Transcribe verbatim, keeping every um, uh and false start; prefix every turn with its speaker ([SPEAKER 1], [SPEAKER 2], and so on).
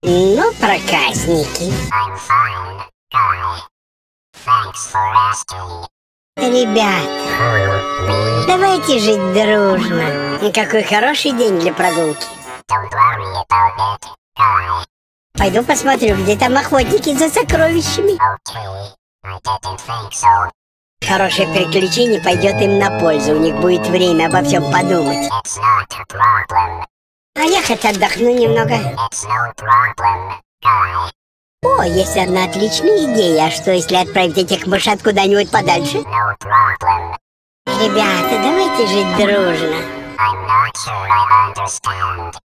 [SPEAKER 1] Ну, проказники.
[SPEAKER 2] I'm fine, guy. Thanks for asking.
[SPEAKER 1] Ребят,
[SPEAKER 2] Who, me?
[SPEAKER 1] давайте жить дружно. И какой хороший день для прогулки.
[SPEAKER 2] Don't worry about it, guy.
[SPEAKER 1] Пойду посмотрю, где там охотники за сокровищами.
[SPEAKER 2] Okay, I didn't think so.
[SPEAKER 1] Хорошее приключение пойдет им на пользу. У них будет время обо всем подумать.
[SPEAKER 2] It's not a problem.
[SPEAKER 1] А я хоть отдохну немного.
[SPEAKER 2] It's no problem, guy.
[SPEAKER 1] О, есть одна отличная идея. А что, если отправить этих мышат куда-нибудь подальше?
[SPEAKER 2] No problem.
[SPEAKER 1] Ребята, давайте жить дружно.
[SPEAKER 2] I'm not sure I understand.